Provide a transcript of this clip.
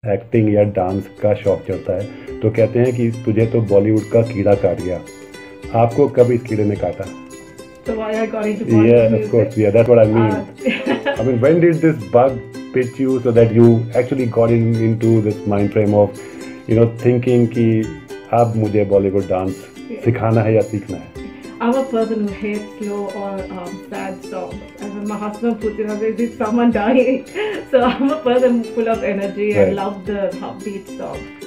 Acting या dance का शौक चढ़ता है तो कहते हैं कि तुझे तो बॉलीवुड का कीड़ा काट गया। आपको कब इस कीड़े ने काटा? So why I got into Yeah, Bollywood of course. music? Yeah, that's what I mean. Uh, I mean, when did this bug pitch you so that you actually got into this mind frame of, thinking कि अब मुझे Bollywood dance yeah. सिखाना है या सीखना है? I'm a person who hates slow or sad songs. And when my husband puts it on, is someone dying? So I'm a person full of energy Right. and love the upbeat songs.